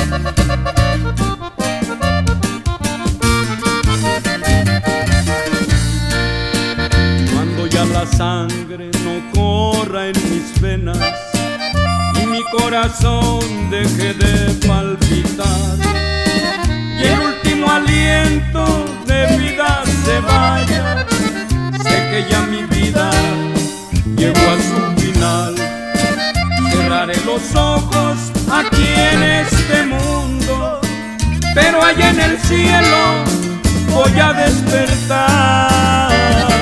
Cuando ya la sangre no corra en mis venas y mi corazón deje de palpitar y el último aliento de vida se vaya, sé que ya mi vida llegó a su final. Cerraré los ojos aquí en este mundo, pero allá en el cielo voy a despertar.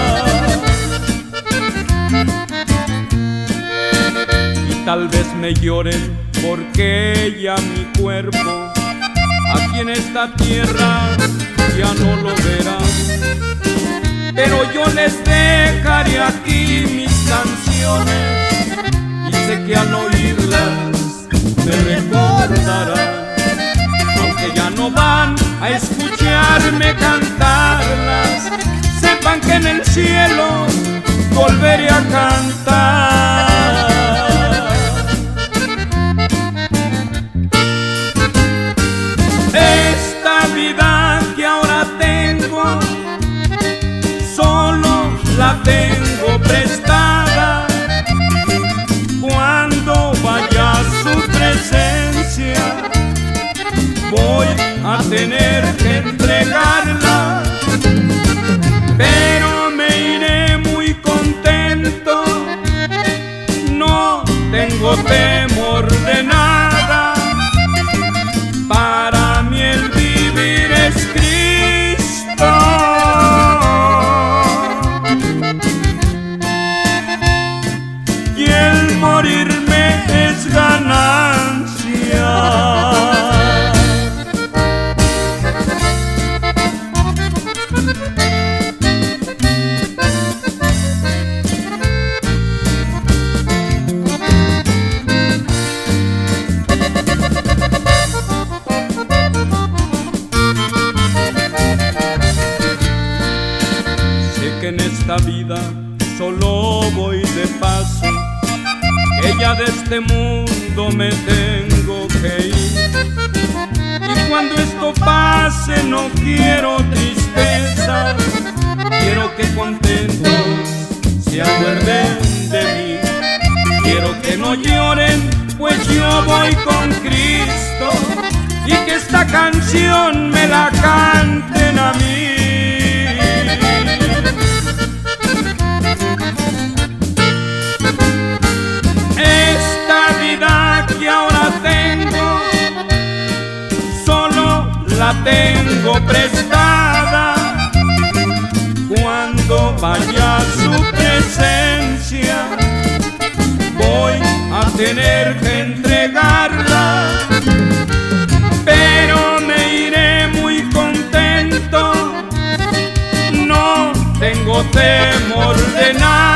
Y tal vez me lloren porque ya mi cuerpo aquí en esta tierra ya no lo verán, pero yo les dejaré aquí mis canciones y sé que al oírlas me recordarán. Aunque ya no van a escucharme cantarlas, sepan que en el cielo volveré a cantar. Esta vida que ahora tengo, solo la tengo prestada. Cuando vaya a su presencia, voy a tener que entregarla, pero me iré muy contento. No tengo temor de nada. Para mí el vivir es Cristo y el morirme es ganancia. En esta vida solo voy de paso, que ya de este mundo me tengo que ir. Y cuando esto pase no quiero tristeza, quiero que contentos se acuerden de mí. Quiero que no lloren, pues yo voy con Cristo, y que esta canción me la canten a mí. La tengo prestada. Cuando vaya a su presencia, voy a tener que entregarla, pero me iré muy contento. No tengo temor de nada.